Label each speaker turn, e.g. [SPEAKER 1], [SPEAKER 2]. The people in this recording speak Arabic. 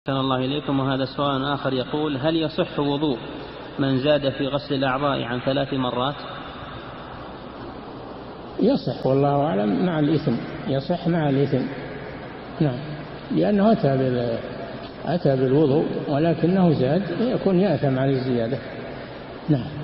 [SPEAKER 1] أحسن الله إليكم. وهذا سؤال آخر يقول: هل يصح وضوء من زاد في غسل الأعضاء عن 3 مرات؟
[SPEAKER 2] يصح والله أعلم، مع الإثم، يصح مع الإثم. نعم، لأنه أتى بالوضوء ولكنه زاد، يكون يأثم على الزيادة. نعم.